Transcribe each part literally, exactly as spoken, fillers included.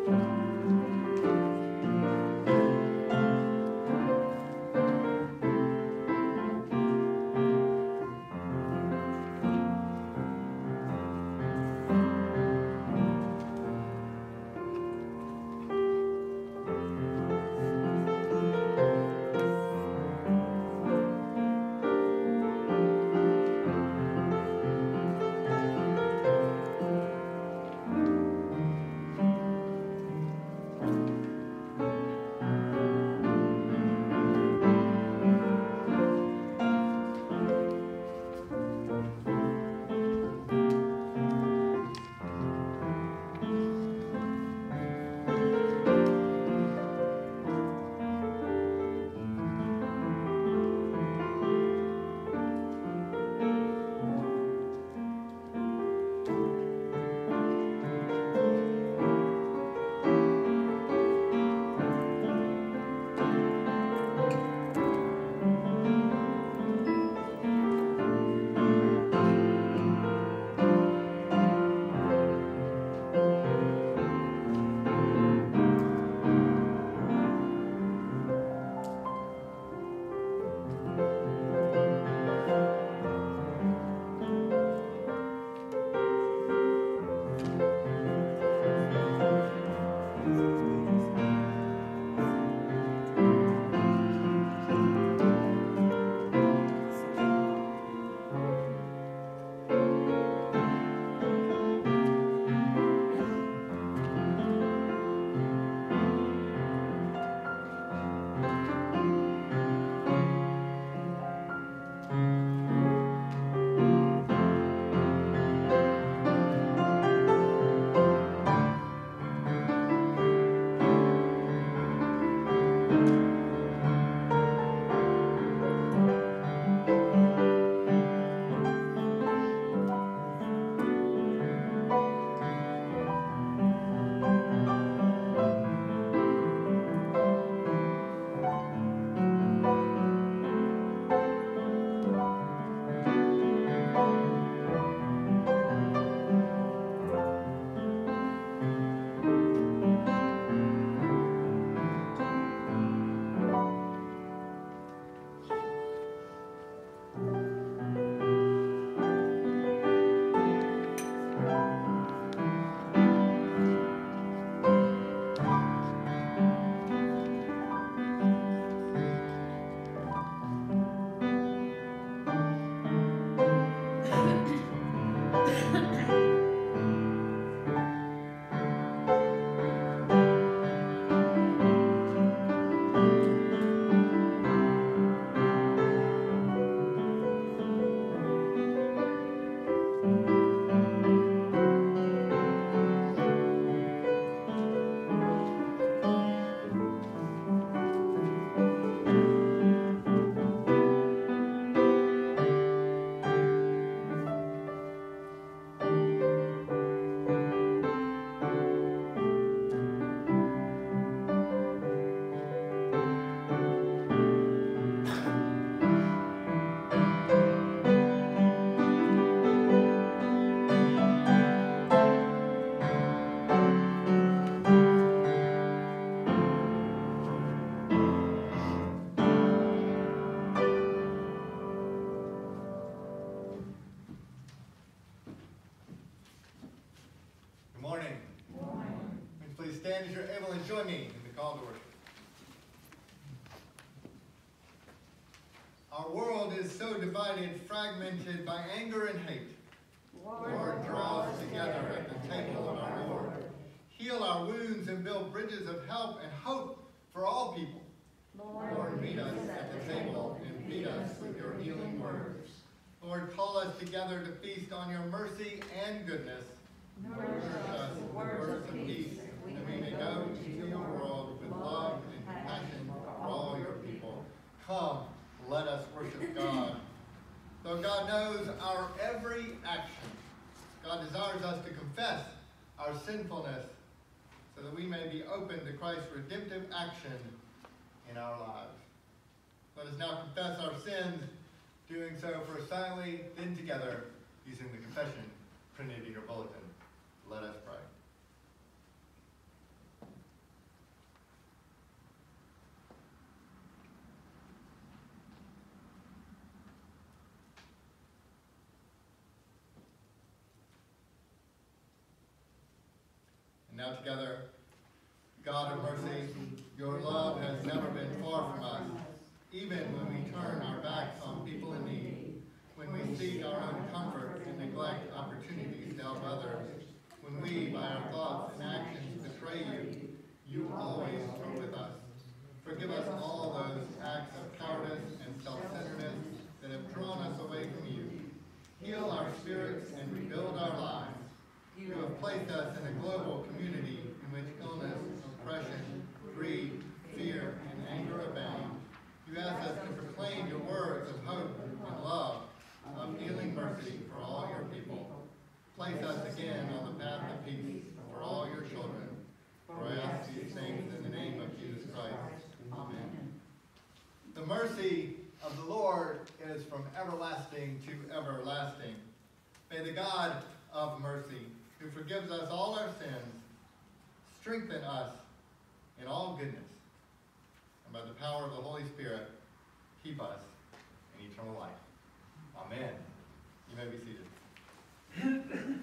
stand as you're able and join me in the call to worship. Our world is so divided, fragmented by anger and hate. Lord, Lord draw us together at the table of our Lord. Heal our wounds and build bridges of help and hope for all people. Lord, Lord meet us at the table and feed us with your healing words. Lord, call us together to feast on your mercy and goodness. Nourish us with words of peace, that we may go into your world with love and compassion for all your people. Come, let us worship God. Though God knows our every action, God desires us to confess our sinfulness so that we may be open to Christ's redemptive action in our lives. Let us now confess our sins, doing so first silently, then together, using the confession printed in your bulletin. Let us pray. Now together, God of mercy, your love has never been far from us, even when we turn our backs on people in need, when we seek our own comfort and neglect opportunities to help others, when we, by our thoughts and actions, betray you, you always are with us. Forgive us all those acts of cowardice and self-centeredness that have drawn us away from you. Heal our spirits and rebuild our lives. You have placed us in a global community in which illness, oppression, greed, fear, and anger abound. You ask us to proclaim your words of hope and love, of healing mercy for all your people. Place us again on the path of peace for all your children. For I ask these things in the name of Jesus Christ. Amen. The mercy of the Lord is from everlasting to everlasting. May the God of mercy, who forgives us all our sins, strengthen us in all goodness, and by the power of the Holy Spirit, keep us in eternal life. Amen. You may be seated.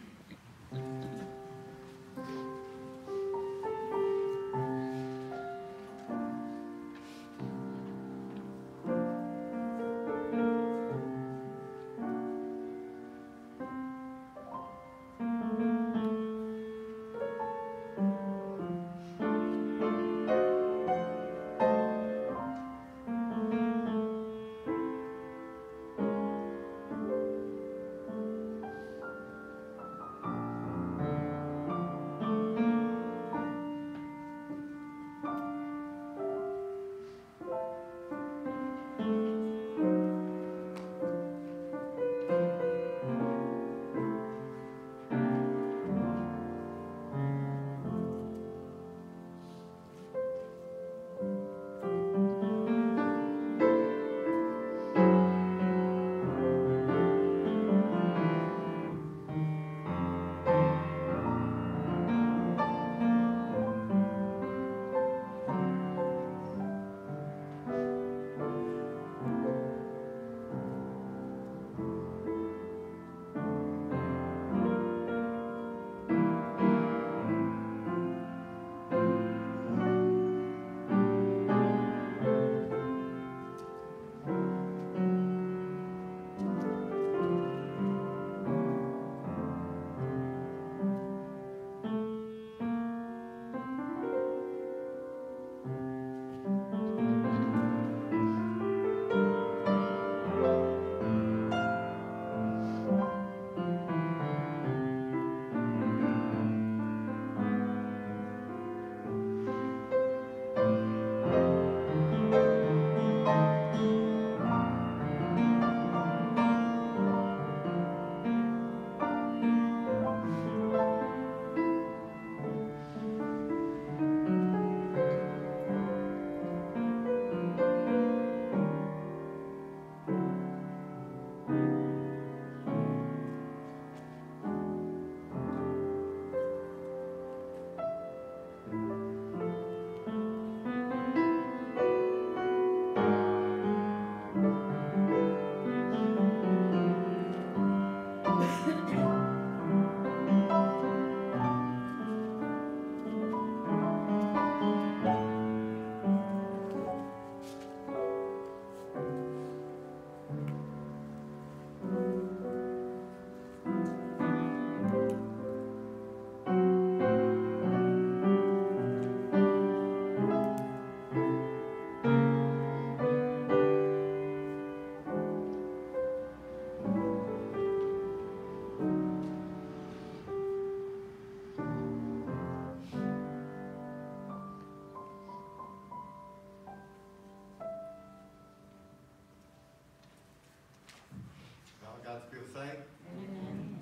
God's people say? Amen.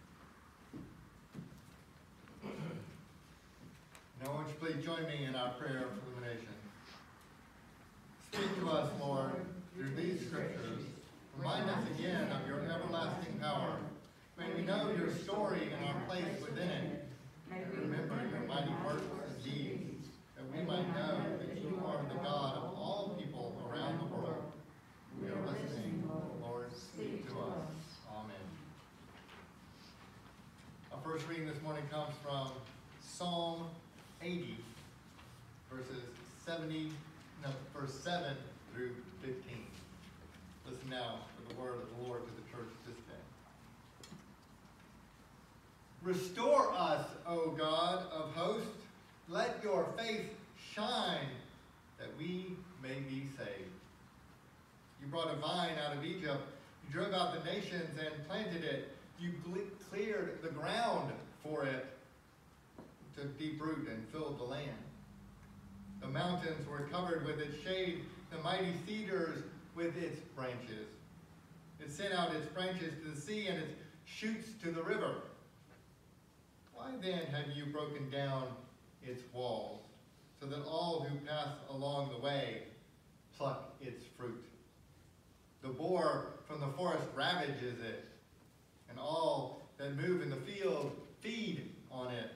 Now won't you please join me in our prayer of illumination. Speak to us, Lord, through these scriptures. Remind us again of your everlasting power. May we know your story and our place within it. And remember your mighty works and deeds, that we might know that you are the God of all people around the world. We are listening. Lord, speak to us. Amen. Our first reading this morning comes from Psalm seventy, no, verse seven through fifteen. Listen now for the word of the Lord to the church this day. Restore us, O God of hosts. Let your face shine that we may be saved. You brought a vine out of Egypt. You drove out the nations and planted it. You cleared the ground for it. It took deep root and filled the land. The mountains were covered with its shade, the mighty cedars with its branches. It sent out its branches to the sea and its shoots to the river. Why then have you broken down its walls, so that all who pass along the way pluck its fruit? The boar from the forest ravages it, and all that move in the field feed on it.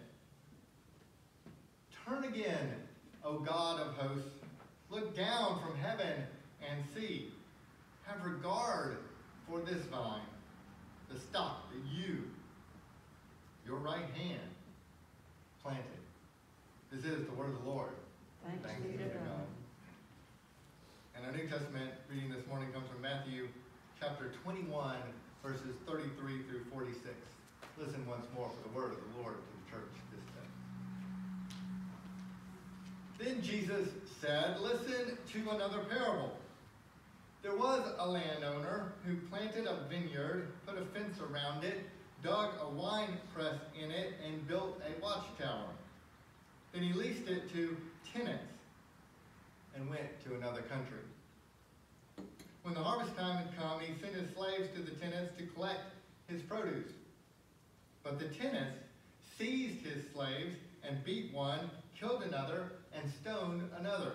Turn again, O God of hosts, look down from heaven and see. Have regard for this vine, the stock that you, your right hand, planted. This is the word of the Lord. Thanks, Thanks be be to to God. God. And our New Testament reading this morning comes from Matthew chapter twenty-one, verses thirty-three through forty-six. Listen once more for the word of the Lord to the church this day. Then Jesus said, listen to another parable. There was a landowner who planted a vineyard, put a fence around it, dug a wine press in it, and built a watchtower. Then he leased it to tenants and went to another country. When the harvest time had come, he sent his slaves to the tenants to collect his produce. But the tenants seized his slaves and beat one, killed another, and stoned another.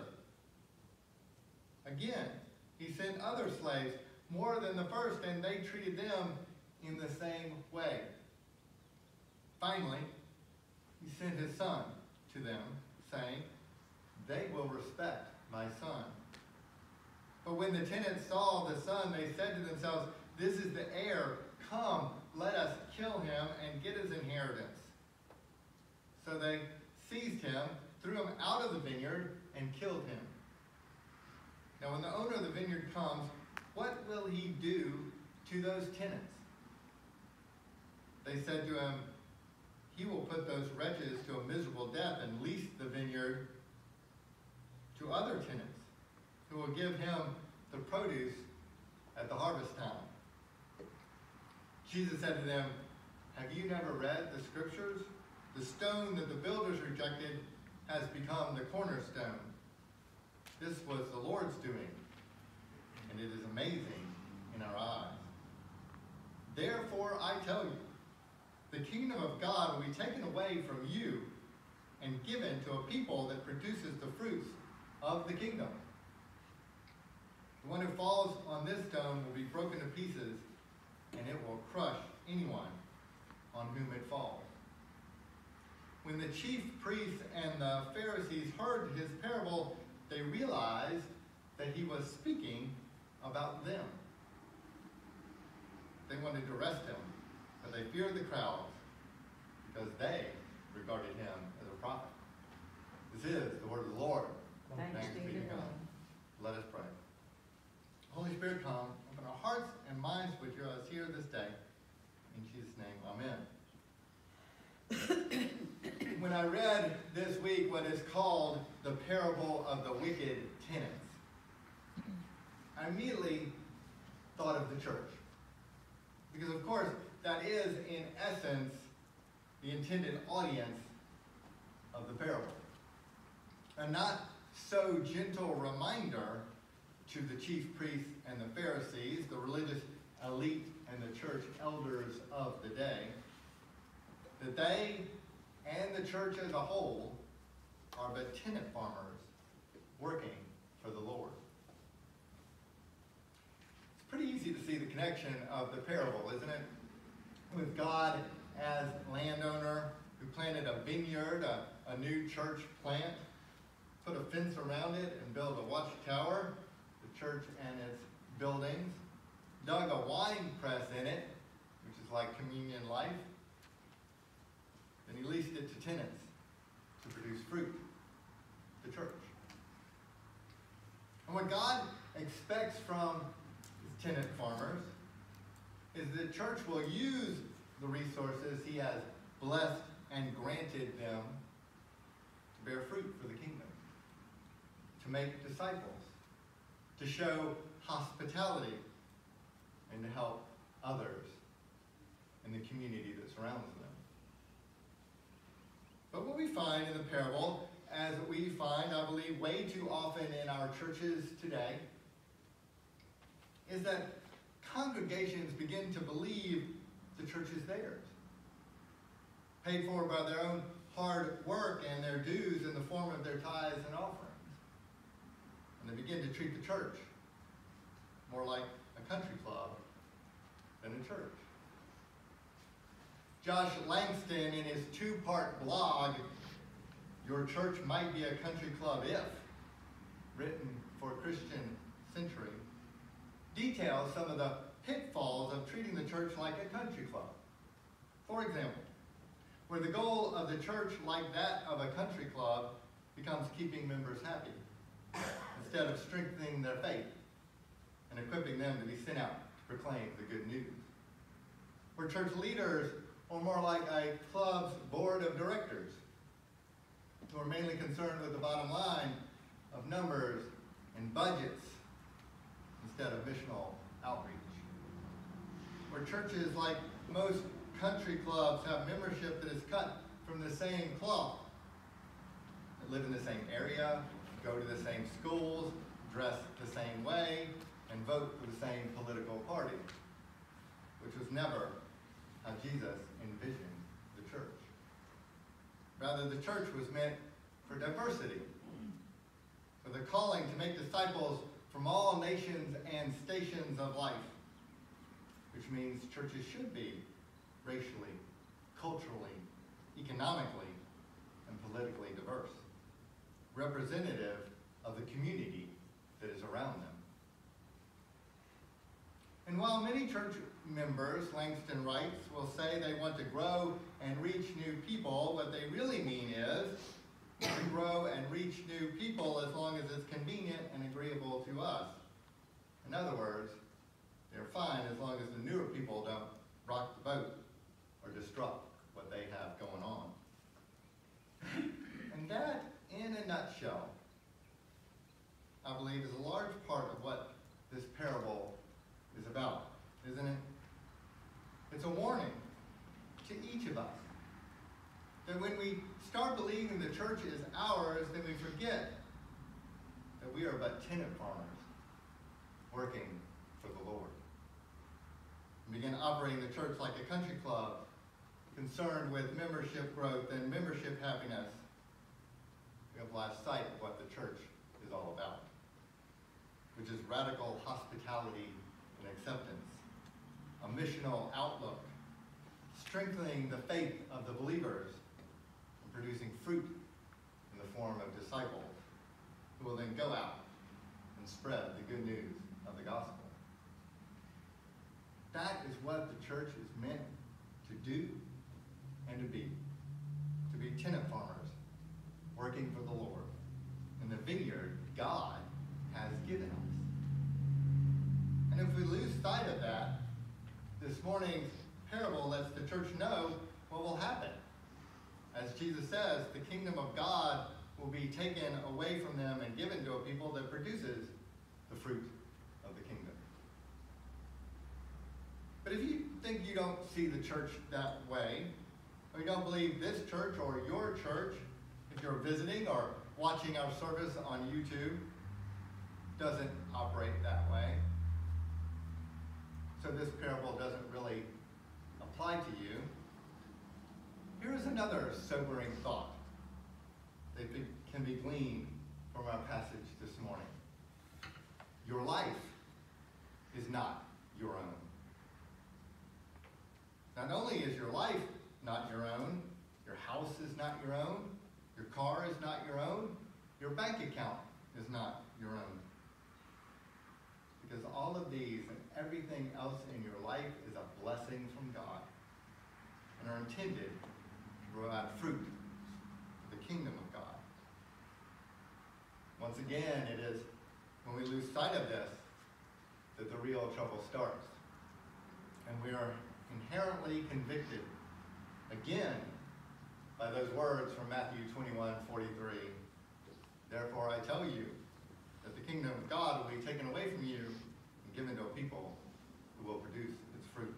Again, he sent other slaves, more than the first, and they treated them in the same way. Finally, he sent his son to them, saying, they will respect my son. But when the tenants saw the son, they said to themselves, this is the heir. Come, let us kill him and get his inheritance. So they seized him, threw him out of the vineyard, and killed him. Now when the owner of the vineyard comes, what will he do to those tenants? They said to him, he will put those wretches to a miserable death and lease the vineyard to other tenants who will give him the produce at the harvest time. Jesus said to them, have you never read the scriptures? The stone that the builders rejected has become the cornerstone. This was the Lord's doing, and it is amazing in our eyes. Therefore, I tell you, the kingdom of God will be taken away from you and given to a people that produces the fruits of the kingdom. The one who falls on this stone will be broken to pieces, and it will crush anyone on whom it falls. When the chief priests and the Pharisees heard his parable, they realized that he was speaking about them. They wanted to arrest him, but they feared the crowds because they regarded him as a prophet. This is the word of the Lord. Thanks, Thanks be be to God. Let us pray. Holy Spirit, come, open our hearts and minds with us here this day. In Jesus' name, amen. When I read this week what is called the parable of the wicked tenants, I immediately thought of the church. Because of course, that is in essence the intended audience of the parable. A not so gentle reminder to the chief priests and the Pharisees, the religious elite and the church elders of the day, that they and the church as a whole are but tenant farmers working for the Lord. It's pretty easy to see the connection of the parable, isn't it? With God as landowner who planted a vineyard, a, a new church plant, put a fence around it and built a watchtower, the church and its buildings, dug a wine press in it, which is like communion life. Then he leased it to tenants to produce fruit, the church. expects from his tenant farmers is that the church will use the resources he has blessed and granted them to bear fruit for the kingdom, to make disciples, to show hospitality, and to help others in the community that surrounds them. But what we find in the parable, as we find, I believe, way too often in our churches today, is that congregations begin to believe the church is theirs, paid for by their own hard work and their dues in the form of their tithes and offerings. And they begin to treat the church more like a country club than a church. Josh Langston, in his two-part blog, Your Church Might Be a Country Club If, written for a Christian century, details some of the pitfalls of treating the church like a country club. For example, where the goal of the church, like that of a country club, becomes keeping members happy, instead of strengthening their faith and equipping them to be sent out to proclaim the good news. Where church leaders are more like a club's board of directors, who are mainly concerned with the bottom line of numbers and budgets instead of missional outreach. Where churches, like most country clubs, have membership that is cut from the same cloth, that live in the same area, go to the same schools, dress the same way, and vote for the same political party, which was never how Jesus envisioned the church. Rather, the church was meant for diversity, for the calling to make disciples from all nations and stations of life, which means churches should be racially, culturally, economically, and politically diverse, representative of the community that is around them. And while many church members, Langston writes, will say they want to grow and reach new people, what they really mean is to grow and reach new people as long as it's convenient and agreeable to us. In other words, they're fine as long as the newer people don't rock the boat or disrupt what they have going on. And that, in a nutshell, I believe is a large part of what this parable is about, isn't it? It's a warning to each of us that when we start believing the church is ours, then we forget that we are but tenant farmers working for the Lord. We begin operating the church like a country club, concerned with membership growth and membership happiness. We have lost sight of what the church is all about, which is radical hospitality and acceptance, a missional outlook, strengthening the faith of the believers, and producing fruit in the form of disciples who will then go out and spread the good news of the gospel. That is what the church is meant to do and to be. To be tenant farmers, working for the Lord in the vineyard God has given us. And if we lose sight of that, this morning's parable lets the church know what will happen. As Jesus says, the kingdom of God will be taken away from them and given to a people that produces the fruit of the kingdom. But if you think you don't see the church that way, or you don't believe this church or your church, if you're visiting or watching our service on YouTube, doesn't operate that way, so this parable doesn't really apply to you, here's another sobering thought that can be gleaned from our passage this morning. Your life is not your own. Not only is your life not your own, your house is not your own, your car is not your own, your bank account is not your own. Because all of these and everything else in your life is a blessing from God and are intended to provide fruit for the kingdom of God. Once again, it is when we lose sight of this, that the real trouble starts. And we are inherently convicted, again, by those words from Matthew twenty-one forty-three. Therefore I tell you that the kingdom of God will be taken away from you and given to a people who will produce its fruit.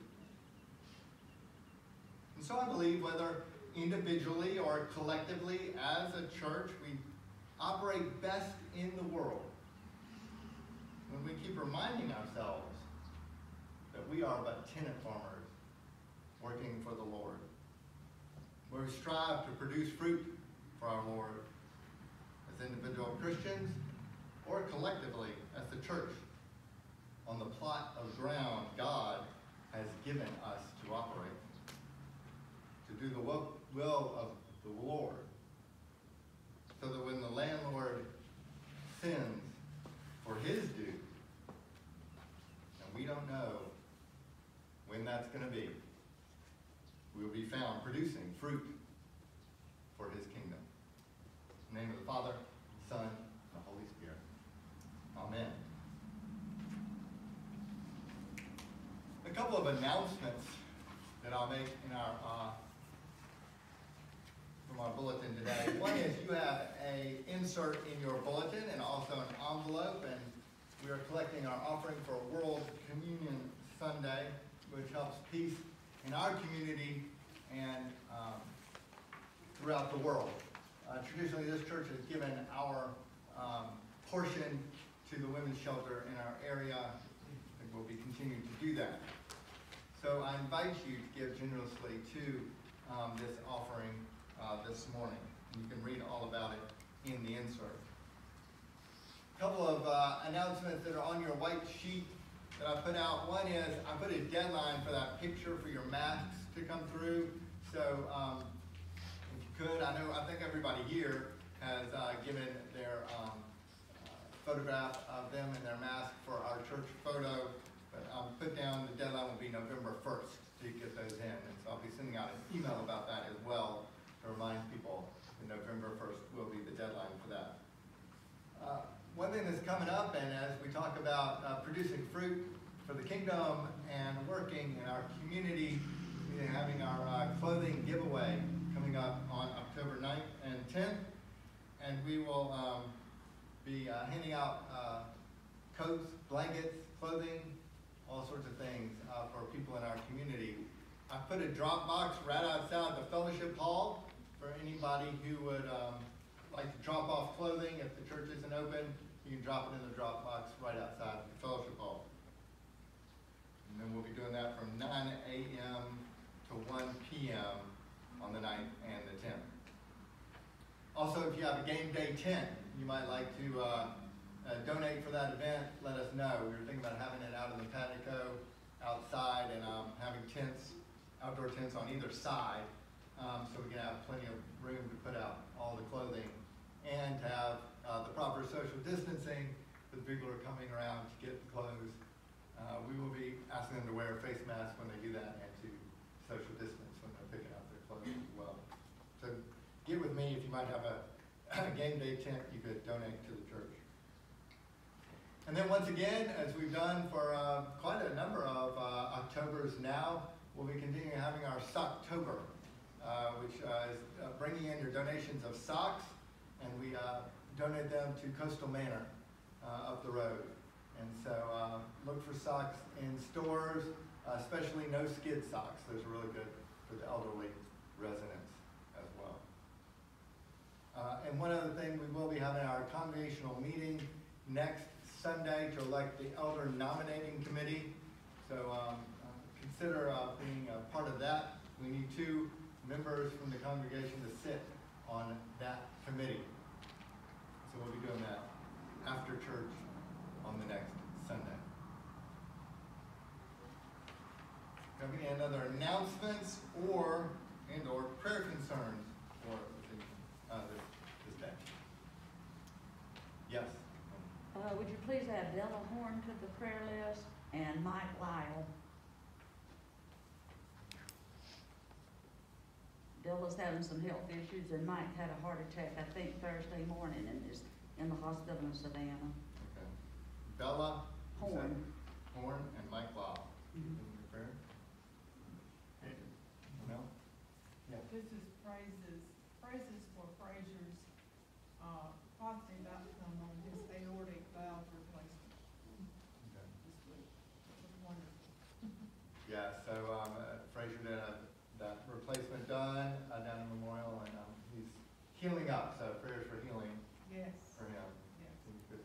And so I believe whether individually or collectively as a church, we operate best in the world when we keep reminding ourselves that we are but tenant farmers working for the Lord, where we strive to produce fruit for our Lord as individual Christians or collectively as the church on the plot of ground God has given us to operate, to do the will of the Lord, so that when the landlord sends for his due, and we don't know when that's going to be, we will be found producing fruit for his kingdom. In the name of the Father, Son, and the Holy Spirit. Amen. A couple of announcements that I'll make in our uh, from our bulletin today. One is you have a insert in your bulletin and also an envelope, and we are collecting our offering for World Communion Sunday, which helps peace in our community and um, throughout the world. Uh, traditionally, this church has given our um, portion to the women's shelter in our area, and we'll be continuing to do that. So I invite you to give generously to um, this offering uh, this morning. And you can read all about it in the insert. A couple of uh, announcements that are on your white sheet that I put out. One is I put a deadline for that picture for your masks to come through. So um, if you could, I know, I think everybody here has uh, given their um, uh, photograph of them in their mask for our church photo. But um, put down the deadline will be November first to get those in. And so I'll be sending out an email about that as well to remind people that November first will be the deadline for that. Uh, one thing that's coming up, and as we talk about uh, producing fruit for the kingdom and working in our community, we're having our uh, clothing giveaway coming up on October ninth and tenth. And we will um, be uh, handing out uh, coats, blankets, clothing, all sorts of things uh, for people in our community. I put a drop box right outside the fellowship hall for anybody who would um, like to drop off clothing. If the church isn't open, you can drop it in the drop box right outside the fellowship hall. And then we'll be doing that from nine a m to one p m on the ninth and the tenth. Also, if you have a game day tent, you might like to uh, Uh, donate for that event, let us know. We were thinking about having it out in the patio, outside, and um, having tents, outdoor tents on either side, um, so we can have plenty of room to put out all the clothing and to have uh, the proper social distancing for the people who are coming around to get the clothes. Uh, we will be asking them to wear a face mask when they do that and to social distance when they're picking out their clothes as well. So get with me if you might have a, a game day tent you could donate to the church. And then once again, as we've done for uh, quite a number of uh, Octobers now, we'll be continuing having our Socktober, uh, which uh, is uh, bringing in your donations of socks, and we uh, donate them to Coastal Manor uh, up the road. And so uh, look for socks in stores, uh, especially no skid socks. Those are really good for the elderly residents as well. Uh, and one other thing, we will be having our congregational meeting next Sunday to elect the Elder Nominating Committee. So um, uh, consider uh, being a part of that. We need two members from the congregation to sit on that committee. So we'll be doing that after church on the next Sunday. Have any other announcements or and or prayer concerns for the, uh, this, this day? Yes. Uh, would you please add Della Horn to the prayer list and Mike Lyle? Della's having some health issues, and Mike had a heart attack, I think, Thursday morning, and is in the hospital in Savannah. Okay. Bella Horn. Horn and Mike Lau. Mhm. Prayer? No? Yeah. This is praises, praises for Fraser's, uh, positive outcome on his aortic valve replacement Okay. this week. It was wonderful. Yeah, so, um, uh, Fraser did have that replacement done, uh, down in Memorial, and, um, he's healing up, so prayers for healing Yes, for him. yes. He's good.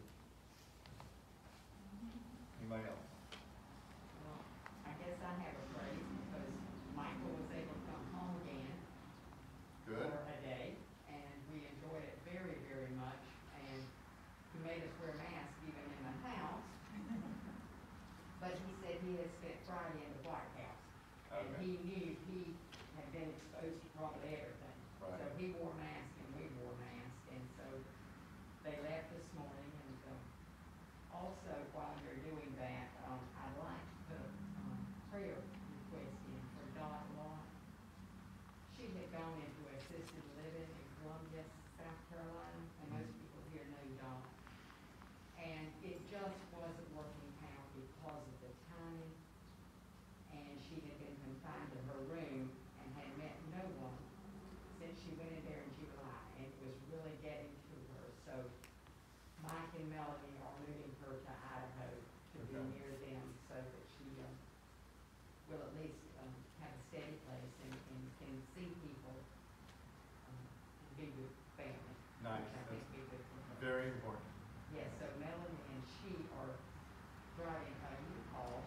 Anybody else? Well, I guess I have a praise because Michael was able to come home again Good? for a day, and we enjoyed it very, very much. And he made us wear masks even in the house. But he said he had spent Friday in the White House, and Okay. he knew he had been exposed to probably everything. Right. So he wore masks and we wore masks, and so they left this morning. And uh, also, while they're doing that, um, I'd like to put a um, prayer request in for Dot Law. She had gone into assisted living in Columbia, South Carolina, and most people here know Dot. And it just wasn't working out because of the timing. And she had been confined to her room and had met no one since she went in there in July, and it was really getting to her. So Mike and Melanie are moving her to Idaho to be Okay. near them so that she uh, will at least um, have a steady place and, and can see people um, and be with family. Nice. Which I think That's be good for her. very important. Yes, so Melanie and she are driving a U-Haul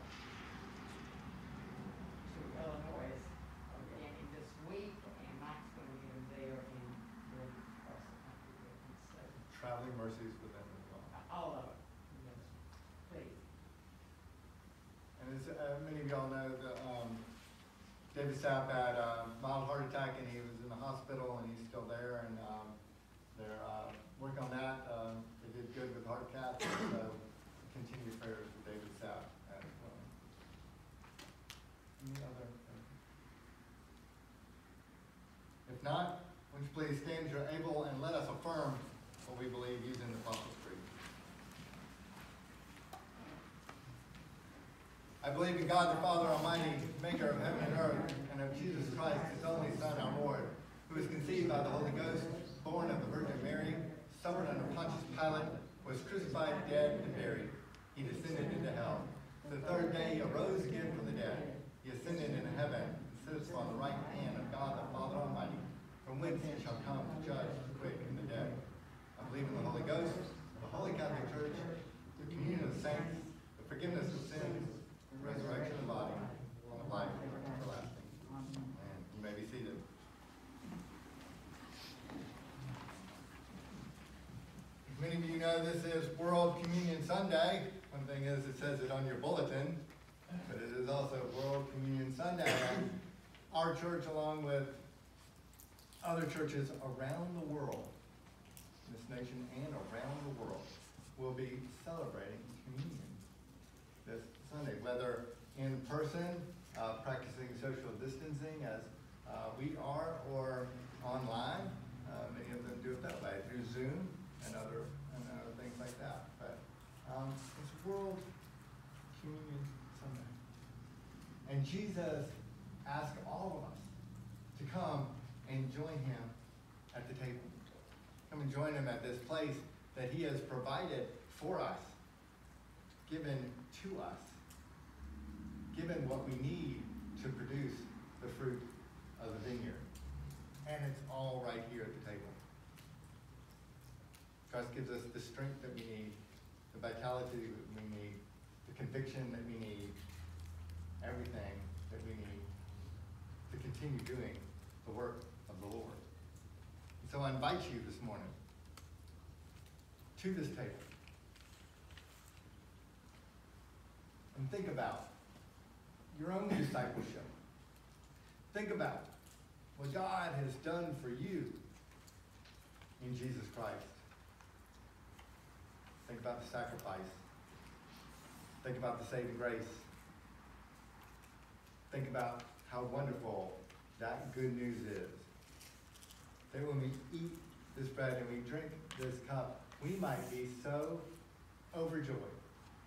to Illinois again in this week, and Mike's gonna get them there and then across the country with them, so, Traveling mercies for them as well. uh, all of it, yes, please. And as uh, many of y'all know, the, um, David Sapp had a mild heart attack and he was in the hospital and he's still there, and um, they're uh, working on that. Um, they did good with heart cath, so continue prayers for David Sapp as well. Any other? If not, would you please stand as you're able and let us affirm what we believe using the Apostles' Creed. I believe in God the Father Almighty, maker of heaven and earth, and of Jesus Christ, his only Son, our Lord, who was conceived by the Holy Ghost, born of the Virgin Mary, suffered under Pontius Pilate, was crucified, dead, and buried. He descended into hell. The third day he arose again from the dead. He ascended into heaven and sits on the right hand of God the Father Almighty, from whence he shall come to judge the quick and the dead. I believe in the Holy Ghost, the Holy Catholic Church, the communion of saints, the forgiveness of sins, the resurrection of the body, and the life everlasting. And you may be seated. As many of you know, this is World Communion Sunday. One thing is, it says it on your bulletin, but it is also World Communion Sunday. And our church, along with other churches around the world, this nation and around the world, will be celebrating communion this Sunday, whether in person, uh, practicing social distancing as uh, we are, or online. Uh, many of them do it that way, through Zoom and other, and other things like that. But um, it's World Communion Sunday. And Jesus asked all of us to come and join him at the table. Come and join him at this place that he has provided for us, given to us, given what we need to produce the fruit of the vineyard. And it's all right here at the table. Christ gives us the strength that we need, the vitality that we need, the conviction that we need, everything that we need to continue doing the work of the Lord. And so I invite you this morning to this table and think about your own discipleship. Think about what God has done for you in Jesus Christ. Think about the sacrifice. Think about the saving grace. Think about how wonderful that good news is. That when we eat this bread and we drink this cup, we might be so overjoyed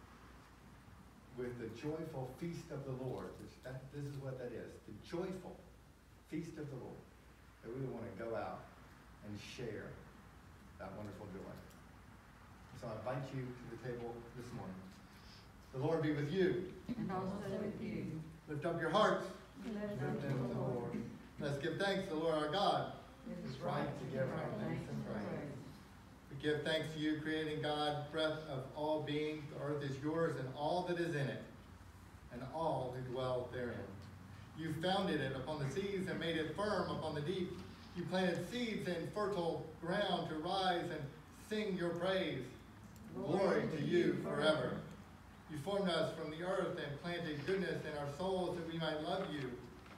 with the joyful feast of the Lord. Which that, this is what that is, the joyful feast of the Lord. That we want to go out and share that wonderful joy. So I invite you to the table this morning. The Lord be with you. And also with you. Lift up your hearts. Lift Lift them to the Lord. Let's give thanks to the Lord our God. It It's right to give our thanks and praise. We give thanks to you, creating God, breath of all being. The earth is yours and all that is in it, and all who dwell therein. You founded it upon the seas and made it firm upon the deep. You planted seeds in fertile ground to rise and sing your praise. Glory to you forever. You formed us from the earth and planted goodness in our souls that we might love you.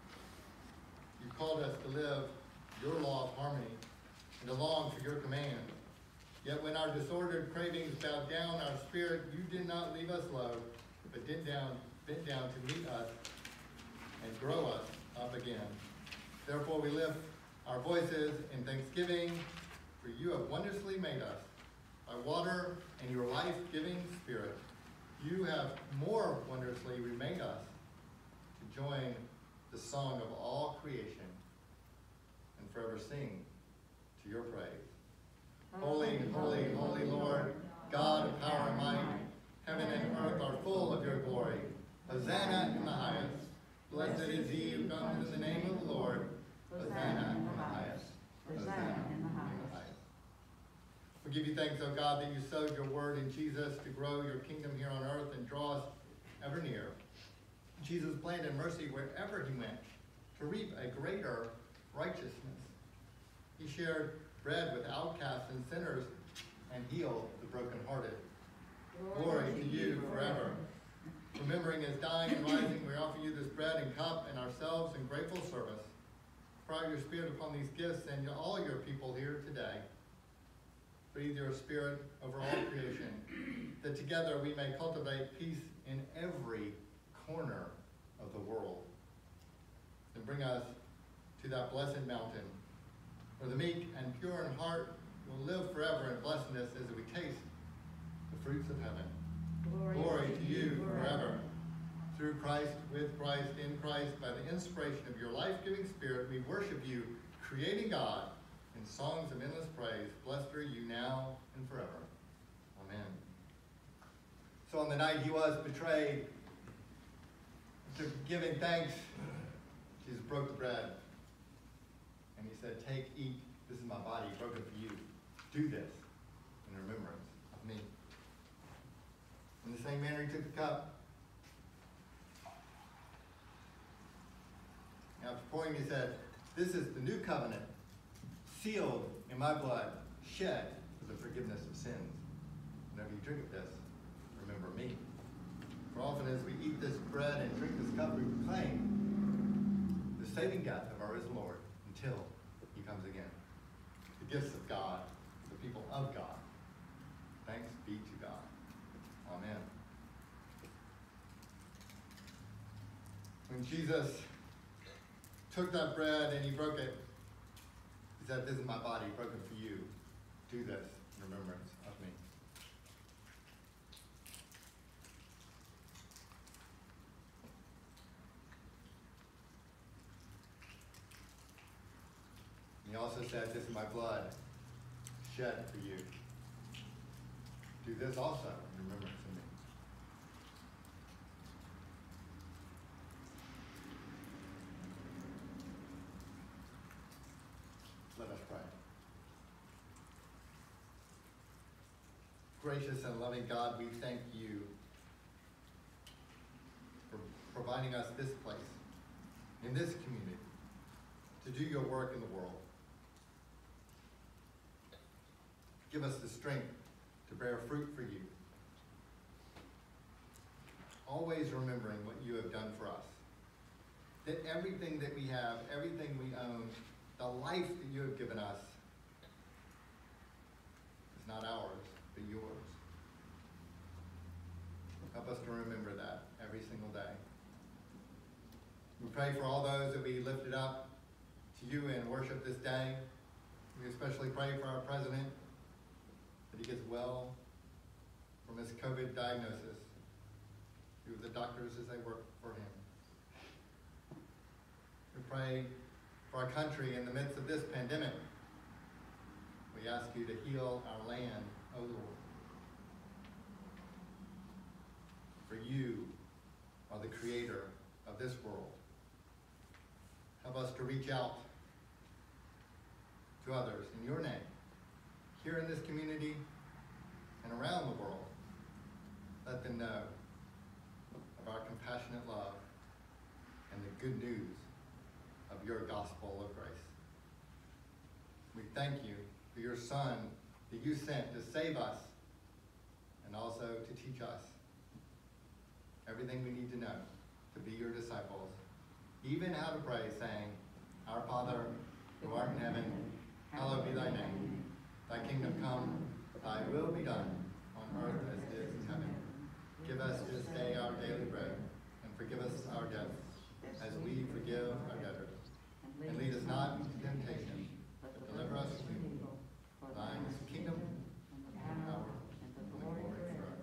You called us to live your law of harmony and to long for your command. Yet when our disordered cravings bowed down our spirit, you did not leave us low, but did down, bent down to meet us and grow us up again. Therefore we lift our voices in thanksgiving, for you have wondrously made us by water and your life-giving spirit. You have more wondrously remade us to join the song of all creation and forever sing to your praise. Holy, holy, holy Lord, God of power and might, heaven and earth are full of your glory. Hosanna in the highest. Blessed is he who comes in the name of the Lord. Hosanna in the highest. Hosanna in the highest. We give you thanks, O God, that you sowed your word in Jesus to grow your kingdom here on earth and draw us ever near. Jesus planned in mercy wherever he went to reap a greater righteousness. He shared bread with outcasts and sinners and healed the brokenhearted. Glory to you forever. Remembering his dying and rising, we offer you this bread and cup and ourselves in grateful service. Pour out your spirit upon these gifts and all your people here today. Breathe your spirit over all creation, that together we may cultivate peace in every corner of the world. And bring us to that blessed mountain, where the meek and pure in heart will live forever in blessedness as we taste the fruits of heaven. Glory, Glory to you forever. Through Christ, with Christ, in Christ, by the inspiration of your life-giving spirit, we worship you, creating God, in songs of endless praise. Blessed are you now and forever. Amen. So on the night he was betrayed, to giving thanks, Jesus broke the bread. And he said, take, eat, this is my body broken for you. Do this in remembrance of me. In the same manner he took the cup. After pouring, he said, this is the new covenant, sealed in my blood, shed for the forgiveness of sins. Whenever you drink of this, remember me. For often as we eat this bread and drink this cup, we proclaim the saving death of our risen Lord until he comes again. The gifts of God, the people of God. Thanks be to God. Amen. When Jesus took that bread and he broke it, he said, this is my body broken for you. Do this in remembrance of me. He also said, this is my blood shed for you. Do this also in remembrance of me. Let us pray. Gracious and loving God, we thank you for providing us this place, in this community, to do your work in the world. Give us the strength to bear fruit for you. Always remembering what you have done for us. That everything that we have, everything we own, the life that you have given us is not ours, but yours. Help us to remember that every single day. We pray for all those that we lifted up to you in worship this day. We especially pray for our president, that he gets well from his COVID diagnosis. Be with the doctors as they work for him. We pray for our country in the midst of this pandemic. We ask you to heal our land, O Lord. For you are the creator of this world. Help us to reach out to others in your name, here in this community and around the world. Let them know of our compassionate love and the good news of your gospel of grace. We thank you for your Son that you sent to save us and also to teach us everything we need to know to be your disciples, even how to pray, saying, Our Father, who art in heaven, hallowed be thy name. Thy kingdom come, thy will be done, on earth as it is in heaven. Give us this day our daily bread, and forgive us our debts, as we forgive our debtors. And lead us not into temptation, but deliver us from evil. For thine is the kingdom, and the power, and the glory forever.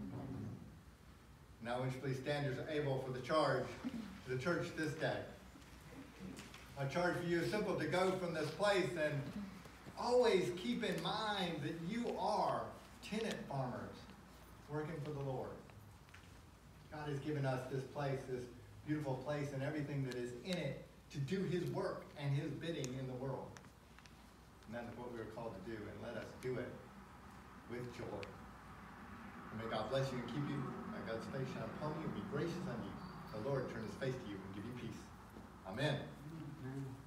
Now would you please stand as able for the charge to the church this day. My charge for you is simple: to go from this place and always keep in mind that you are tenant farmers working for the Lord. God has given us this place, this beautiful place, and everything that is in it to do his work and his bidding in the world. And that is what we are called to do, and let us do it with joy. And may God bless you and keep you. May God's face shine upon you and be gracious unto you. The Lord turn his face to you and give you peace. Amen. Amen.